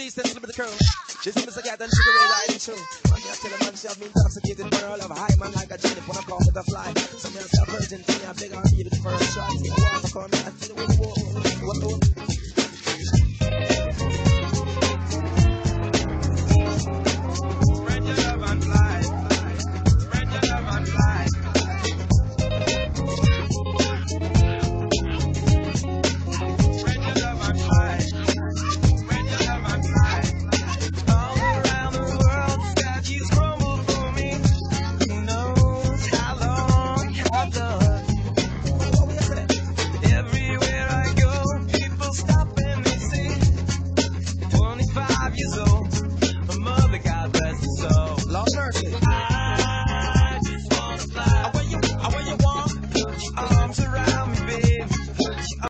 East and slip of the curl. She see me so cat and she go right into. Man, I tell a man she have me intoxicated, but her love high man like a jelly when I call with a fly.